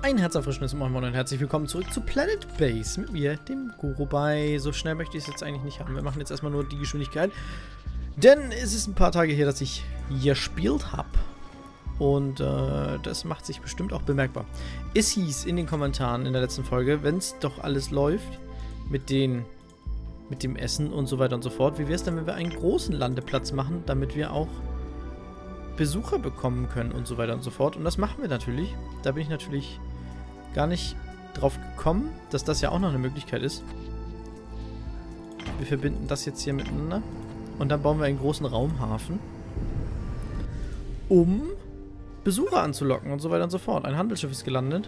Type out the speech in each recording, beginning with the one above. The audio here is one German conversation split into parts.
Ein herzerfrischendes Moin und herzlich willkommen zurück zu Planet Base mit mir, dem Gurubai. So schnell möchte ich es jetzt eigentlich nicht haben. Wir machen jetzt erstmal nur die Geschwindigkeit. Denn es ist ein paar Tage her, dass ich hier gespielt habe. Und das macht sich bestimmt auch bemerkbar. Es hieß in den Kommentaren in der letzten Folge, wenn es doch alles läuft mit dem Essen und so weiter und so fort, wie wäre es denn, wenn wir einen großen Landeplatz machen, damit wir auch Besucher bekommen können und so weiter und so fort. Und das machen wir natürlich. Da bin ich natürlich gar nicht drauf gekommen, dass das ja auch noch eine Möglichkeit ist. Wir verbinden das jetzt hier miteinander. Und dann bauen wir einen großen Raumhafen, um Besucher anzulocken und so weiter und so fort. Ein Handelsschiff ist gelandet,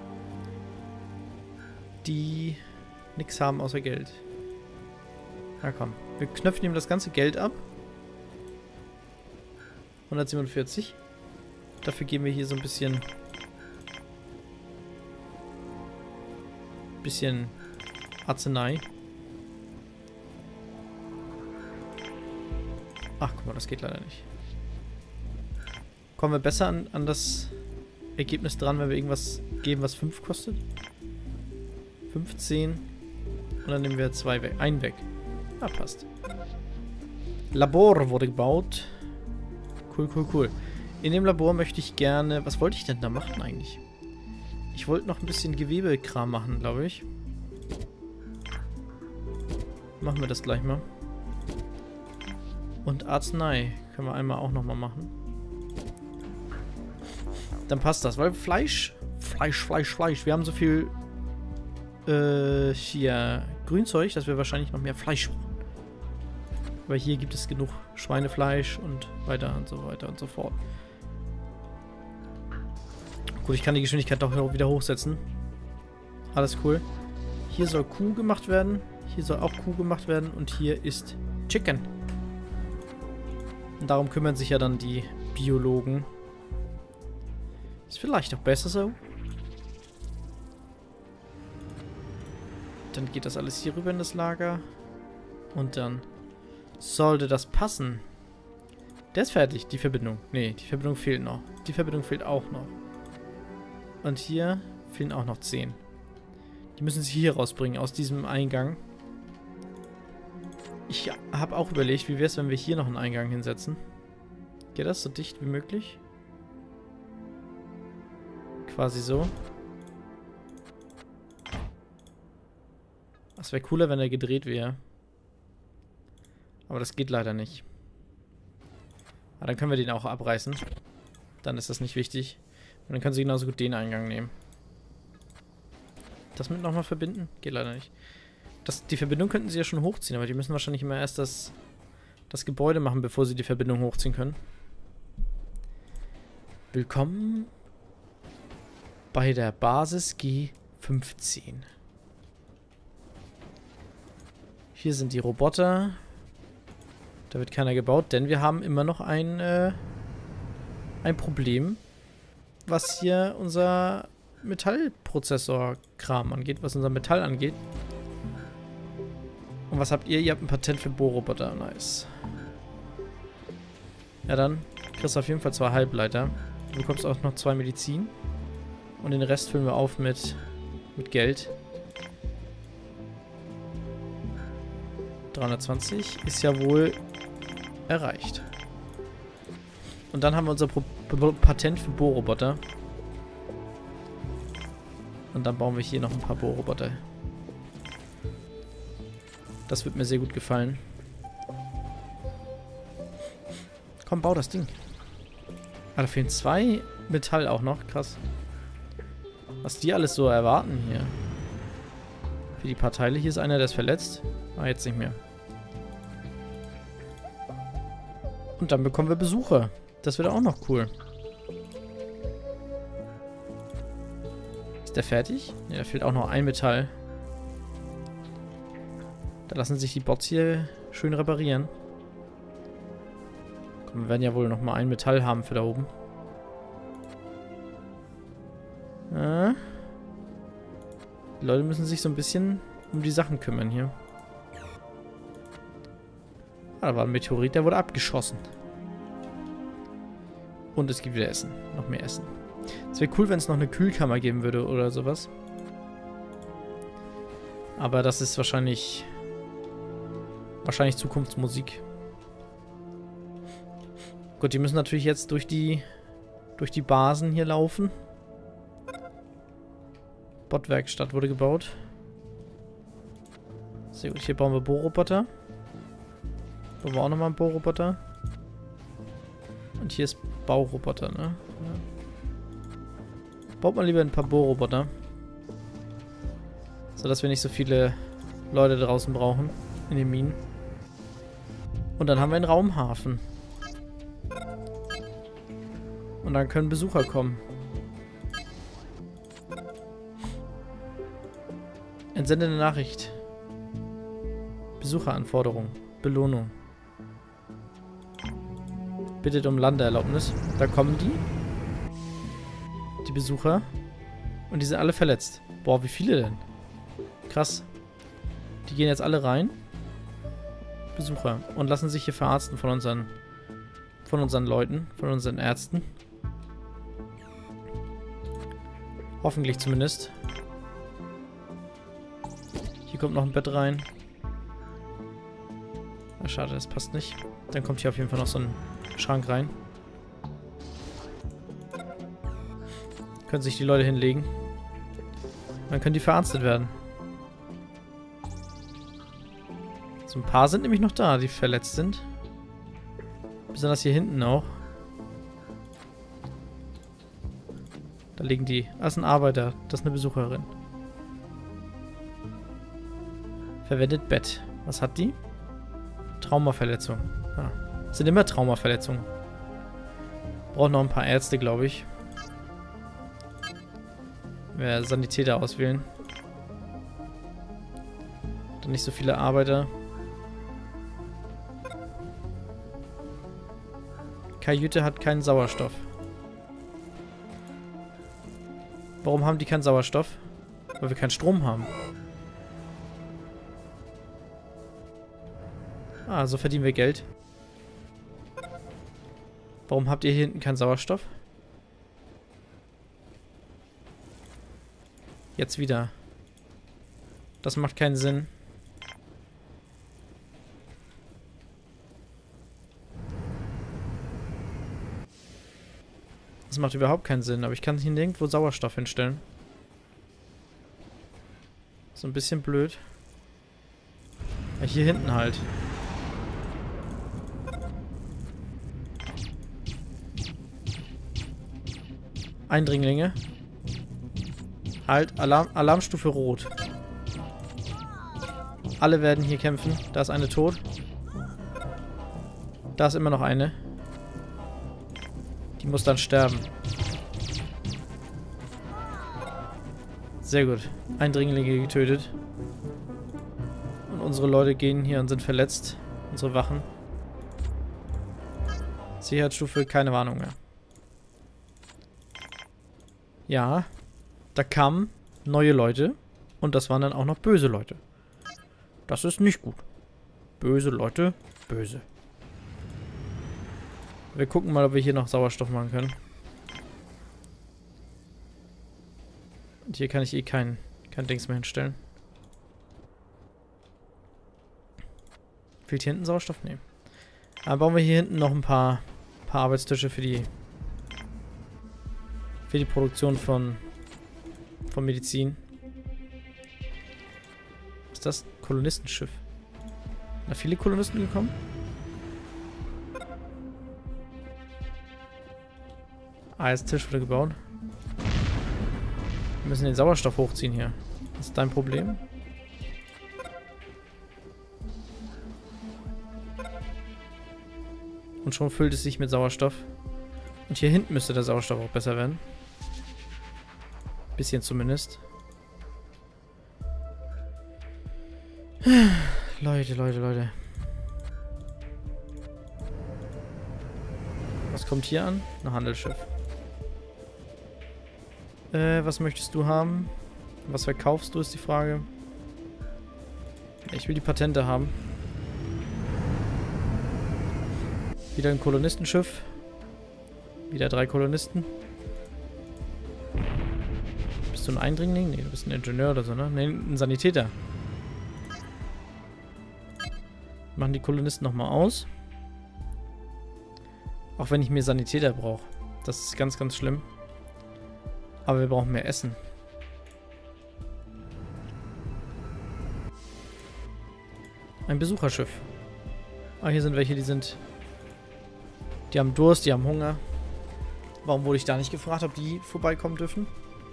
die nichts haben außer Geld. Na komm, wir knöpfen ihm das ganze Geld ab. 147. Dafür geben wir hier so ein bisschen Arznei. Ach, guck mal, das geht leider nicht. Kommen wir besser an das Ergebnis dran, wenn wir irgendwas geben, was 5 kostet? 15. Und dann nehmen wir 2 weg. Einen weg. Ah, passt. Labor wurde gebaut. Cool. In dem Labor möchte ich gerne... Was wollte ich denn da machen eigentlich? Ich wollte noch ein bisschen Gewebekram machen, glaube ich. Machen wir das gleich mal. Und Arznei können wir einmal auch nochmal machen. Dann passt das, weil Fleisch. Wir haben so viel hier Grünzeug, dass wir wahrscheinlich noch mehr Fleisch brauchen. Weil hier gibt es genug Schweinefleisch und weiter und so fort. Gut, ich kann die Geschwindigkeit doch wieder hochsetzen. Alles cool. Hier soll Kuh gemacht werden. Hier soll auch Kuh gemacht werden. Und hier ist Chicken. Und darum kümmern sich ja dann die Biologen. Ist vielleicht auch besser so. Dann geht das alles hier rüber in das Lager. Und dann sollte das passen. Der ist fertig, die Verbindung. Nee, die Verbindung fehlt noch. Die Verbindung fehlt auch noch. Und hier fehlen auch noch 10. Die müssen sie hier rausbringen, aus diesem Eingang. Ich habe auch überlegt, wie wäre es, wenn wir hier noch einen Eingang hinsetzen. Geht das so dicht wie möglich? Quasi so. Das wäre cooler, wenn er gedreht wäre. Aber das geht leider nicht. Aber dann können wir den auch abreißen. Dann ist das nicht wichtig. Und dann können sie genauso gut den Eingang nehmen. Das mit nochmal verbinden? Geht leider nicht. Die Verbindung könnten sie ja schon hochziehen, aber die müssen wahrscheinlich immer erst das Gebäude machen, bevor sie die Verbindung hochziehen können. Willkommen bei der Basis G15. Hier sind die Roboter. Da wird keiner gebaut, denn wir haben immer noch ein Problem, was hier unser Metallprozessor-Kram angeht, was unser Metall angeht. Und was habt ihr? Ihr habt ein Patent für Bohrroboter. Nice. Ja, dann kriegst du auf jeden Fall 2 Halbleiter. Du bekommst auch noch 2 Medizin. Und den Rest füllen wir auf mit Geld. 320 ist ja wohl erreicht. Und dann haben wir unser Patent für Bohrroboter. Und dann bauen wir hier noch ein paar Bohrroboter. Das wird mir sehr gut gefallen. Komm, bau das Ding. Ah, da fehlen 2 Metall auch noch. Krass. Was die alles so erwarten hier. Für die paar Teile. Hier ist einer, der ist verletzt. Ah, jetzt nicht mehr. Und dann bekommen wir Besucher. Das wird auch noch cool. Ist der fertig? Ne, da fehlt auch noch ein Metall. Da lassen sich die Bots hier schön reparieren. Komm, wir werden ja wohl noch mal ein Metall haben für da oben. Die Leute müssen sich so ein bisschen um die Sachen kümmern hier. Ah, da war ein Meteorit, der wurde abgeschossen. Und es gibt wieder Essen. Noch mehr Essen. Es wäre cool, wenn es noch eine Kühlkammer geben würde oder sowas. Aber das ist wahrscheinlich Zukunftsmusik. Gut, die müssen natürlich jetzt durch die Basen hier laufen. Bot-Werkstatt wurde gebaut. Sehr gut, hier bauen wir Bohrroboter. Bauen wir auch nochmal einen Bohrroboter. Und hier ist Bauroboter, ne? Ja. Baut mal lieber ein paar Bohrroboter. Sodass wir nicht so viele Leute draußen brauchen. In den Minen. Und dann haben wir einen Raumhafen. Und dann können Besucher kommen. Entsende eine Nachricht. Besucheranforderung. Belohnung. Bittet um Landeerlaubnis. Da kommen die. Die Besucher. Und die sind alle verletzt. Boah, wie viele denn? Krass. Die gehen jetzt alle rein. Besucher. Und lassen sich hier verarzten von unseren Leuten. Von unseren Ärzten. Hoffentlich zumindest. Hier kommt noch ein Bett rein. Ah, schade, das passt nicht. Dann kommt hier auf jeden Fall noch so ein Schrank rein. Können sich die Leute hinlegen. Dann können die verarztet werden. So ein paar sind nämlich noch da, die verletzt sind. Besonders hier hinten auch. Da liegen die. Das ist ein Arbeiter. Das ist eine Besucherin. Verwendet Bett. Was hat die? Traumaverletzung. Ah. Das sind immer Traumaverletzungen. Braucht noch ein paar Ärzte, glaube ich. Wir Sanitäter auswählen. Dann nicht so viele Arbeiter. Kajüte hat keinen Sauerstoff. Warum haben die keinen Sauerstoff? Weil wir keinen Strom haben. Ah, so verdienen wir Geld. Warum habt ihr hier hinten keinen Sauerstoff? Jetzt wieder. Das macht keinen Sinn. Das macht überhaupt keinen Sinn, aber ich kann hier nirgendwo Sauerstoff hinstellen. So ein bisschen blöd. Ja, hier hinten halt. Eindringlinge. Halt, Alarmstufe Rot. Alle werden hier kämpfen. Da ist eine tot. Da ist immer noch eine. Die muss dann sterben. Sehr gut. Eindringlinge getötet. Und unsere Leute gehen hier und sind verletzt. Unsere Wachen. Sicherheitsstufe, keine Warnung mehr. Ja. Da kamen neue Leute. Und das waren dann auch noch böse Leute. Das ist nicht gut. Böse Leute, böse. Wir gucken mal, ob wir hier noch Sauerstoff machen können. Und hier kann ich eh kein Dings mehr hinstellen. Fehlt hier hinten Sauerstoff? Nee. Dann bauen wir hier hinten noch ein paar Arbeitstische für die Produktion von Medizin. Was ist das? Kolonistenschiff. Sind da viele Kolonisten gekommen? Ah, jetzt Tisch wurde gebaut. Wir müssen den Sauerstoff hochziehen hier. Das ist dein Problem? Und schon füllt es sich mit Sauerstoff. Und hier hinten müsste der Sauerstoff auch besser werden. Bisschen zumindest. Leute. Was kommt hier an? Ein Handelsschiff. Was möchtest du haben? Was verkaufst du, ist die Frage. Ich will die Patente haben. Wieder ein Kolonistenschiff. Wieder 3 Kolonisten. du ein Eindringling? Nee, du bist ein Ingenieur oder so, ne? Nee, ein Sanitäter. Machen die Kolonisten nochmal aus. Auch wenn ich mehr Sanitäter brauche. Das ist ganz, ganz schlimm. Aber wir brauchen mehr Essen. Ein Besucherschiff. Ah, hier sind welche, die haben Durst, die haben Hunger. Warum wurde ich da nicht gefragt, ob die vorbeikommen dürfen?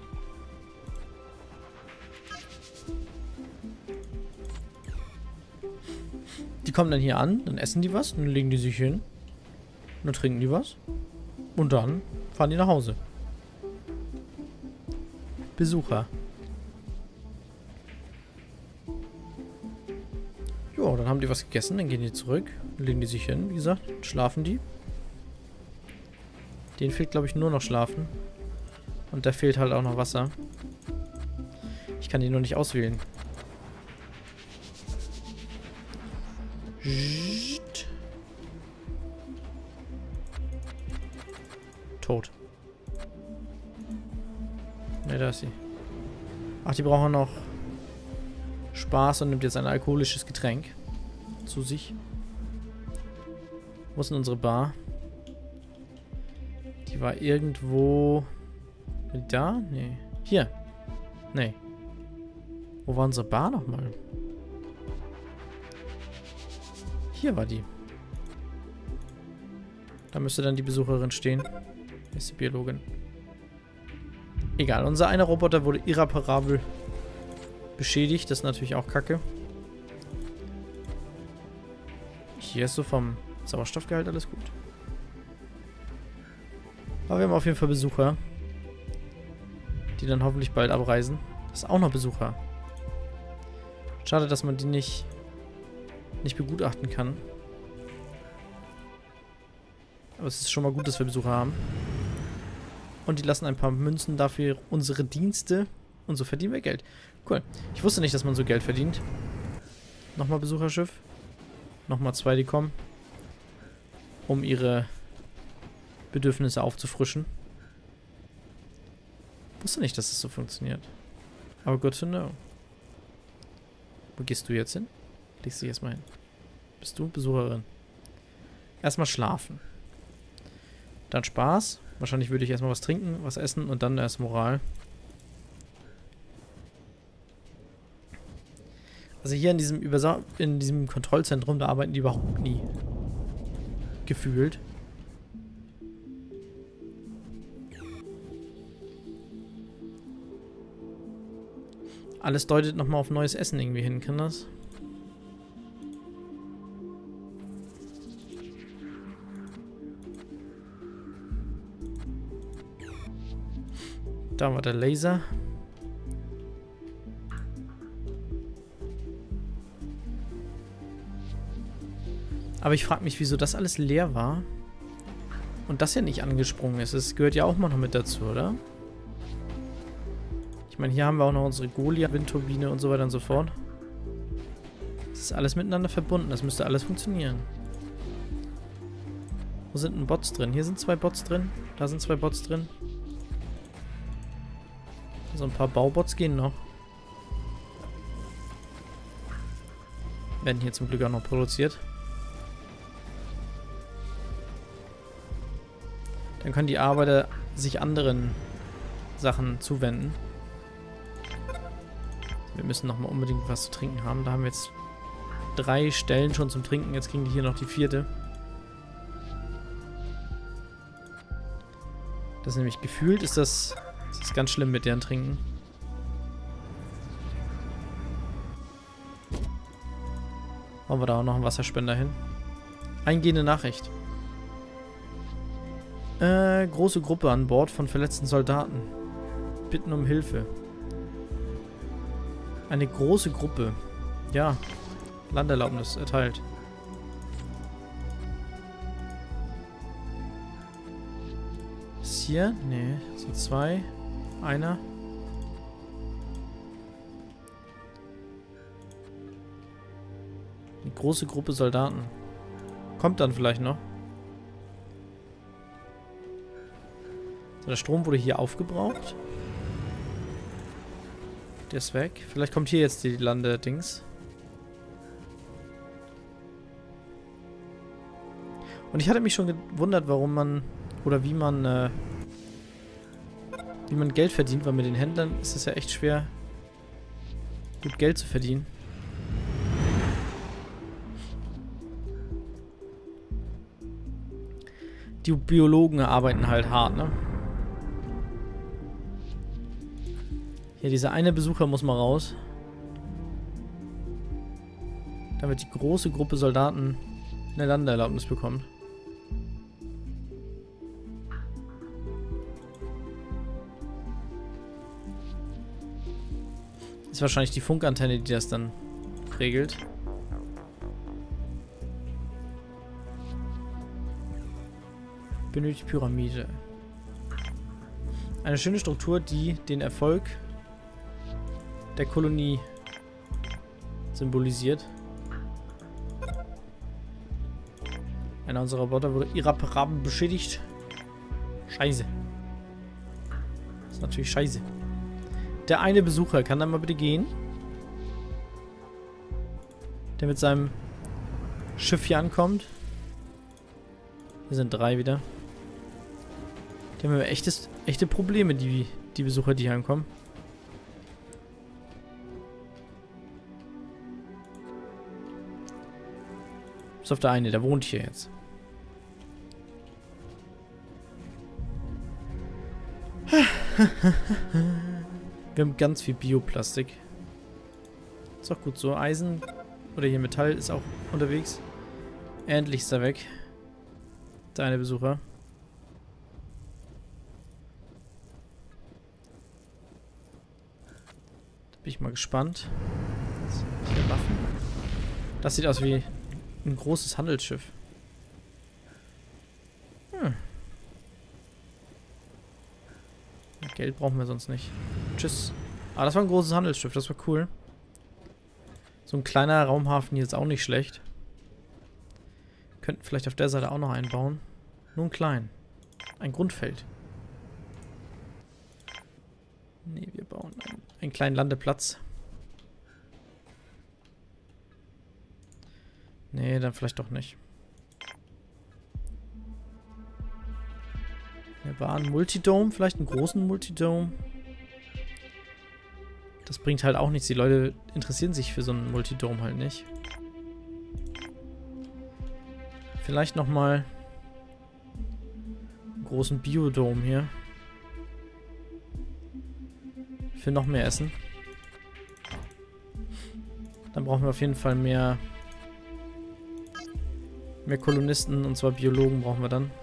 Die kommen dann hier an, dann essen die was, dann legen die sich hin. Dann trinken die was. Und dann fahren die nach Hause. Besucher. Ja, dann haben die was gegessen, dann gehen die zurück, dann legen die sich hin, wie gesagt, schlafen die. Denen fehlt, glaube ich, nur noch Schlafen. Und da fehlt halt auch noch Wasser. Ich kann die nur nicht auswählen. Tot. Ne, da ist sie. Ach, die brauchen noch Spaß und nimmt jetzt ein alkoholisches Getränk zu sich. Wo ist denn unsere Bar? Die war irgendwo... Da? Nee. Hier. Nee. Wo war unsere Bar nochmal? Hier war die. Da müsste dann die Besucherin stehen. Hier ist die Biologin. Egal, unser einer Roboter wurde irreparabel beschädigt. Das ist natürlich auch kacke. Hier ist so vom Sauerstoffgehalt alles gut. Aber wir haben auf jeden Fall Besucher. Die dann hoffentlich bald abreisen. Das ist auch noch Besucher. Schade, dass man die nicht begutachten kann. Aber es ist schon mal gut, dass wir Besucher haben. Und die lassen ein paar Münzen dafür unsere Dienste. Und so verdienen wir Geld. Cool. Ich wusste nicht, dass man so Geld verdient. Nochmal Besucherschiff. Nochmal 2, die kommen. Um ihre Bedürfnisse aufzufrischen. Wusste nicht, dass es so funktioniert. Aber good to know. Wo gehst du jetzt hin? Legst dich erstmal hin. Bist du Besucherin? Erstmal schlafen. Dann Spaß. Wahrscheinlich würde ich erstmal was trinken, was essen und dann erst Moral. Also hier in diesem Kontrollzentrum, da arbeiten die überhaupt nie. Gefühlt. Alles deutet nochmal auf neues Essen irgendwie hin, kann das? Da war der Laser. Aber ich frage mich, wieso das alles leer war. Und das ja nicht angesprungen ist. Das gehört ja auch mal noch mit dazu, oder? Ich meine, hier haben wir auch noch unsere Goliath-Windturbine und so weiter und so fort. Das ist alles miteinander verbunden. Das müsste alles funktionieren. Wo sind denn Bots drin? Hier sind 2 Bots drin. Da sind 2 Bots drin. So ein paar Baubots gehen noch. Werden hier zum Glück auch noch produziert. Dann können die Arbeiter sich anderen Sachen zuwenden. Wir müssen nochmal unbedingt was zu trinken haben. Da haben wir jetzt 3 Stellen schon zum Trinken. Jetzt kriegen die hier noch die 4. Das ist nämlich gefühlt, ist das ganz schlimm mit deren Trinken. Machen wir da auch noch einen Wasserspender hin. Eingehende Nachricht. Große Gruppe an Bord von verletzten Soldaten. Bitten um Hilfe. Eine große Gruppe. Ja. Landerlaubnis erteilt. Ist hier? Nee. Sind 2. Einer. Eine große Gruppe Soldaten. Kommt dann vielleicht noch. So, der Strom wurde hier aufgebraucht. Der ist weg. Vielleicht kommt hier jetzt die Landedings. Und ich hatte mich schon gewundert, warum man... Oder wie man Geld verdient, weil mit den Händlern ist es ja echt schwer, gut Geld zu verdienen. Die Biologen arbeiten halt hart, ne? Hier, dieser eine Besucher muss mal raus. Damit die große Gruppe Soldaten eine Landeerlaubnis bekommt. Ist wahrscheinlich die Funkantenne, die das dann regelt. Benötigt Pyramide. Eine schöne Struktur, die den Erfolg der Kolonie symbolisiert. Einer unserer Roboter wurde irreparabel beschädigt. Scheiße. Das ist natürlich scheiße. Der eine Besucher, kann da mal bitte gehen? Der mit seinem Schiff hier ankommt. Hier sind 3 wieder. Die haben echte Probleme, die Besucher, die hier ankommen. Bis auf der eine, der wohnt hier jetzt. Wir haben ganz viel Bioplastik. Ist auch gut so. Eisen oder hier Metall ist auch unterwegs. Endlich ist er weg. Der eine Besucher. Da bin ich mal gespannt. Hier Waffen. Das sieht aus wie ein großes Handelsschiff. Geld brauchen wir sonst nicht. Tschüss. Ah, das war ein großes Handelsschiff. Das war cool. So ein kleiner Raumhafen hier ist auch nicht schlecht. Könnten vielleicht auf der Seite auch noch einbauen. Nur ein klein. Ein Grundfeld. Nee, wir bauen einen kleinen Landeplatz. Nee, dann vielleicht doch nicht. Wir waren Multidome, vielleicht einen großen Multidome. Das bringt halt auch nichts. Die Leute interessieren sich für so einen Multidome halt nicht. Vielleicht nochmal einen großen Biodome hier. Für noch mehr Essen. Dann brauchen wir auf jeden Fall mehr Kolonisten, und zwar Biologen brauchen wir dann.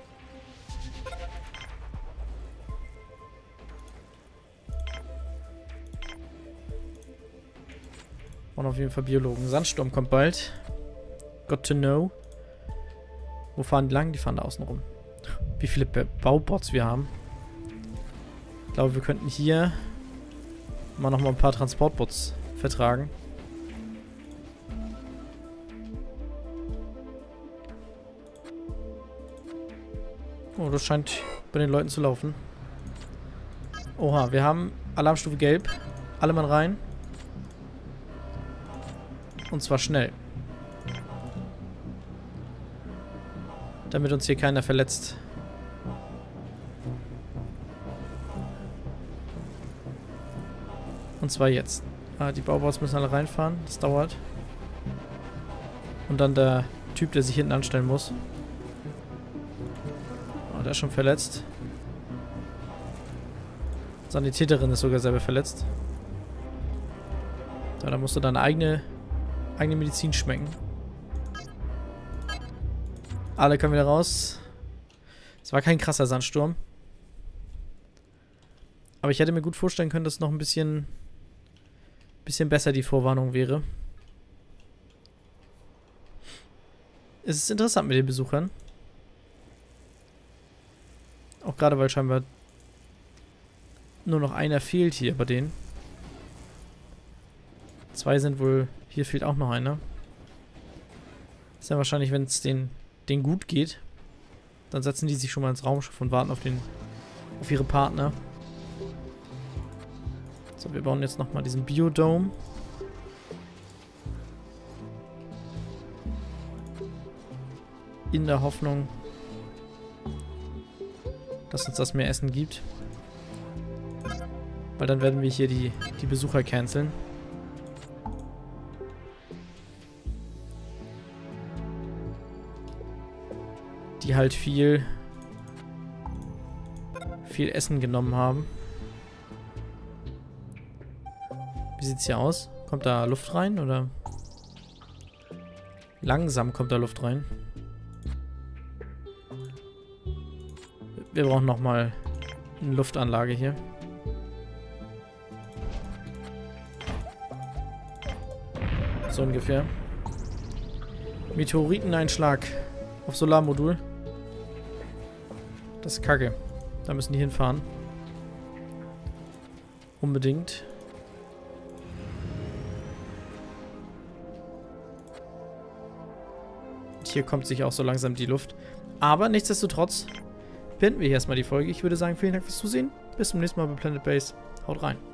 Und auf jeden Fall Biologen. Sandsturm kommt bald. Got to know. Wo fahren die lang? Die fahren da außen rum. Wie viele Baubots wir haben. Ich glaube, wir könnten hier mal noch mal ein paar Transportbots vertragen. Oh, das scheint bei den Leuten zu laufen. Oha, wir haben Alarmstufe Gelb. Alle Mann rein. Und zwar schnell. Damit uns hier keiner verletzt. Und zwar jetzt. Ah, die Baubots müssen alle reinfahren. Das dauert. Und dann der Typ, der sich hinten anstellen muss. Oh, der ist schon verletzt. Sanitäterin ist sogar selber verletzt. Ja, da musst du deine eigene Medizin schmecken. Alle können wieder raus. Es war kein krasser Sandsturm. Aber ich hätte mir gut vorstellen können, dass noch ein bisschen besser die Vorwarnung wäre. Es ist interessant mit den Besuchern. Auch gerade, weil scheinbar nur noch einer fehlt hier bei denen. 2 sind wohl... Hier fehlt auch noch einer. Ist ja wahrscheinlich, wenn es denen gut geht, dann setzen die sich schon mal ins Raumschiff und warten auf ihre Partner. So, wir bauen jetzt nochmal diesen Biodome. In der Hoffnung, dass uns das mehr Essen gibt. Weil dann werden wir hier die Besucher canceln. Die halt viel Essen genommen haben. Wie sieht's hier aus? Kommt da Luft rein, oder? Langsam kommt da Luft rein. Wir brauchen nochmal eine Luftanlage hier. So ungefähr. Meteoriteneinschlag auf Solarmodul. Das ist kacke. Da müssen die hinfahren. Unbedingt. Hier kommt sich auch so langsam die Luft. Aber nichtsdestotrotz beenden wir hier erstmal die Folge. Ich würde sagen, vielen Dank fürs Zusehen. Bis zum nächsten Mal bei Planet Base. Haut rein.